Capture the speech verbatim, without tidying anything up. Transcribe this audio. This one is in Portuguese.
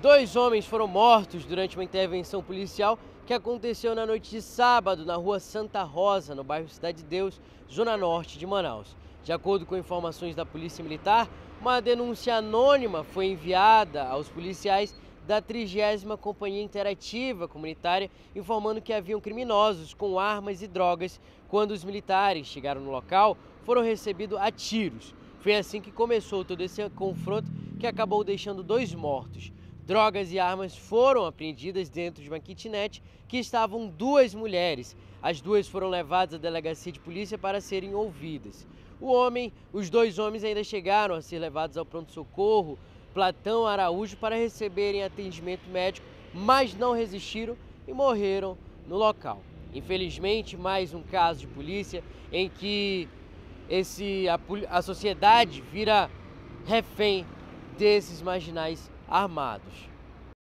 Dois homens foram mortos durante uma intervenção policial que aconteceu na noite de sábado na rua Santa Rosa, no bairro Cidade de Deus, zona norte de Manaus. De acordo com informações da Polícia Militar, uma denúncia anônima foi enviada aos policiais da trigésima Companhia Interativa Comunitária, informando que haviam criminosos com armas e drogas. Quando os militares chegaram no local, foram recebidos a tiros. Foi assim que começou todo esse confronto, que acabou deixando dois mortos. Drogas e armas foram apreendidas dentro de uma kitnet que estavam duas mulheres. As duas foram levadas à delegacia de polícia para serem ouvidas. O homem, os dois homens ainda chegaram a ser levados ao pronto-socorro Platão Araújo para receberem atendimento médico, mas não resistiram e morreram no local. Infelizmente, mais um caso de polícia em que esse, a, a sociedade vira refém desses marginais armados.